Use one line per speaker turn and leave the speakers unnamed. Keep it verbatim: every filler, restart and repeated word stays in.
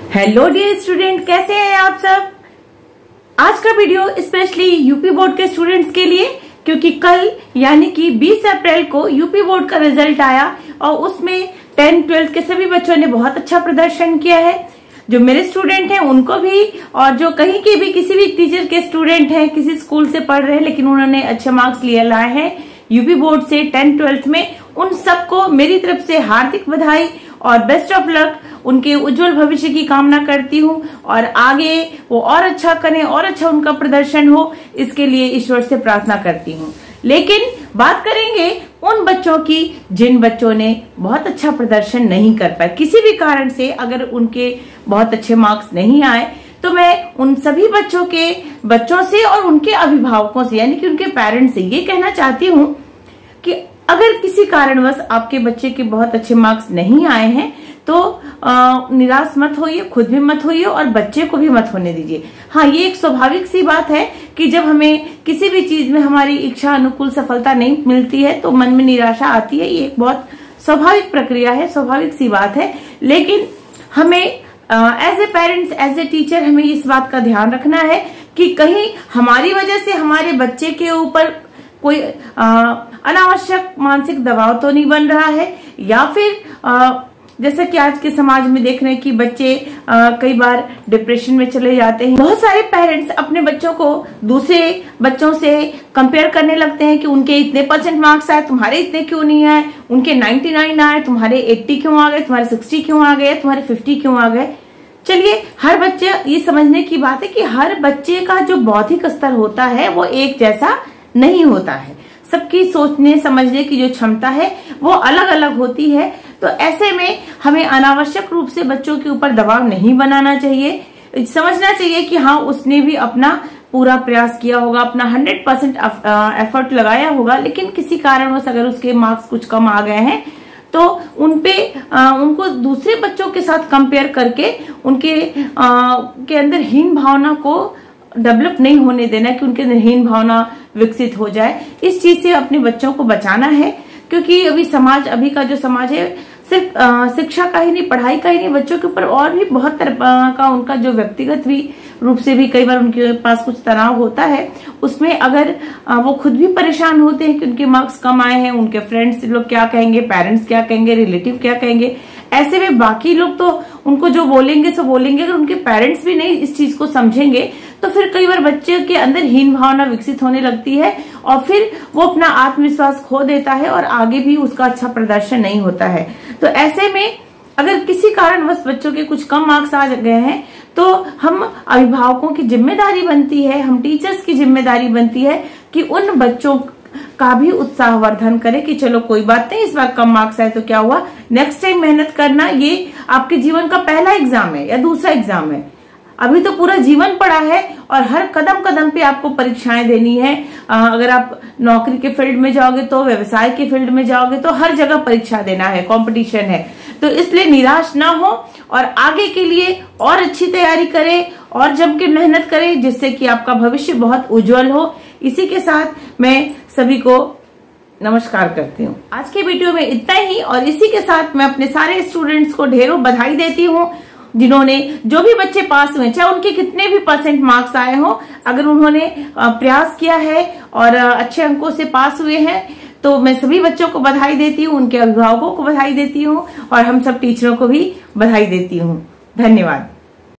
Hello dear student, कैसे हैं आप सब। आज का वीडियो स्पेशली यूपी बोर्ड के स्टूडेंट्स के लिए, क्योंकि कल यानी कि बीस अप्रैल को यूपी बोर्ड का रिजल्ट आया और उसमें टेंथ ट्वेल्थ के सभी बच्चों ने बहुत अच्छा प्रदर्शन किया है। जो मेरे स्टूडेंट हैं उनको भी, और जो कहीं के भी किसी भी टीचर के स्टूडेंट हैं, किसी स्कूल से पढ़ रहे हैं लेकिन उन्होंने अच्छे मार्क्स लिए लाए हैं यूपी बोर्ड से टेंथ ट्वेल्थ में, उन सबको मेरी तरफ से हार्दिक बधाई और बेस्ट ऑफ लक। उनके उज्जवल भविष्य की कामना करती हूँ और आगे वो और अच्छा करें और अच्छा उनका प्रदर्शन हो, इसके लिए ईश्वर से प्रार्थना करती हूँ। लेकिन बात करेंगे उन बच्चों की जिन बच्चों ने बहुत अच्छा प्रदर्शन नहीं कर पाए किसी भी कारण से। अगर उनके बहुत अच्छे मार्क्स नहीं आए तो मैं उन सभी बच्चों के बच्चों से और उनके अभिभावकों से यानी कि उनके पेरेंट्स से ये कहना चाहती हूँ कि अगर किसी कारणवश आपके बच्चे के बहुत अच्छे मार्क्स नहीं आए हैं तो आ, निराश मत होइए, खुद भी मत होइए और बच्चे को भी मत होने दीजिए। हाँ, ये एक स्वाभाविक सी बात है कि जब हमें किसी भी चीज में हमारी इच्छा अनुकूल सफलता नहीं मिलती है तो मन में निराशा आती है। ये एक बहुत स्वाभाविक प्रक्रिया है, स्वाभाविक सी बात है। लेकिन हमें as a parents, as a teacher हमें इस बात का ध्यान रखना है कि कहीं हमारी वजह से हमारे बच्चे के ऊपर कोई अनावश्यक मानसिक दबाव तो नहीं बन रहा है, या फिर आ, जैसा कि आज के समाज में देख रहे हैं कि बच्चे आ, कई बार डिप्रेशन में चले जाते हैं। बहुत सारे पेरेंट्स अपने बच्चों को दूसरे बच्चों से कंपेयर करने लगते हैं कि उनके इतने परसेंट मार्क्स आए, तुम्हारे इतने क्यों नहीं आए, उनके निन्यानवे आए, तुम्हारे अस्सी क्यों आ गए, तुम्हारे साठ क्यों आ गए, तुम्हारे पचास क्यों आ गए। चलिए, हर बच्चे ये समझने की बात है कि हर बच्चे का जो बौद्धिक स्तर होता है वो एक जैसा नहीं होता है। सबकी सोचने समझने की जो क्षमता है वो अलग अलग होती है। तो ऐसे में हमें अनावश्यक रूप से बच्चों के ऊपर दबाव नहीं बनाना चाहिए। समझना चाहिए कि हाँ, उसने भी अपना पूरा प्रयास किया होगा, अपना हंड्रेड परसेंट एफर्ट लगाया होगा, लेकिन किसी कारणवश अगर उसके मार्क्स कुछ कम आ गए हैं तो उनपे आ, उनको दूसरे बच्चों के साथ कंपेयर करके उनके आ, के अंदर हीन भावना को डेवलप नहीं होने देना कि उनके अंदर हीन भावना विकसित हो जाए। इस चीज से अपने बच्चों को बचाना है, क्योंकि अभी समाज अभी का जो समाज है सिर्फ शिक्षा का ही नहीं, पढ़ाई का ही नहीं, बच्चों के ऊपर और भी बहुत तरह का उनका जो व्यक्तिगत भी रूप से भी कई बार उनके पास कुछ तनाव होता है। उसमें अगर आ, वो खुद भी परेशान होते हैं कि उनके मार्क्स कम आए हैं, उनके फ्रेंड्स लोग क्या कहेंगे, पेरेंट्स क्या कहेंगे, रिलेटिव क्या कहेंगे, ऐसे में बाकी लोग तो उनको जो बोलेंगे सो बोलेंगे। अगर उनके पेरेंट्स भी नहीं इस चीज को समझेंगे तो फिर कई बार बच्चे के अंदर हीन भावना विकसित होने लगती है और फिर वो अपना आत्मविश्वास खो देता है और आगे भी उसका अच्छा प्रदर्शन नहीं होता है। तो ऐसे में अगर किसी कारणवश बच्चों के कुछ कम मार्क्स आ गए हैं तो हम अभिभावकों की जिम्मेदारी बनती है, हम टीचर्स की जिम्मेदारी बनती है कि उन बच्चों का भी उत्साहवर्धन करे कि चलो कोई बात नहीं, इस बार कम मार्क्स आए तो क्या हुआ, नेक्स्ट टाइम मेहनत करना। ये आपके जीवन का पहला एग्जाम है या दूसरा एग्जाम है, अभी तो पूरा जीवन पड़ा है और हर कदम कदम पे आपको परीक्षाएं देनी है। अगर आप नौकरी के फील्ड में जाओगे तो, व्यवसाय के फील्ड में जाओगे तो हर जगह परीक्षा देना है, कंपटीशन है। तो इसलिए निराश ना हो और आगे के लिए और अच्छी तैयारी करें और जम के मेहनत करें, जिससे कि आपका भविष्य बहुत उज्जवल हो। इसी के साथ मैं सभी को नमस्कार करती हूँ। आज के वीडियो में इतना ही और इसी के साथ मैं अपने सारे स्टूडेंट्स को ढेरों बधाई देती हूँ, जिन्होंने जो भी बच्चे पास हुए, चाहे उनके कितने भी परसेंट मार्क्स आए हो, अगर उन्होंने प्रयास किया है और अच्छे अंकों से पास हुए हैं तो मैं सभी बच्चों को बधाई देती हूँ, उनके अभिभावकों को बधाई देती हूँ और हम सब टीचरों को भी बधाई देती हूँ। धन्यवाद।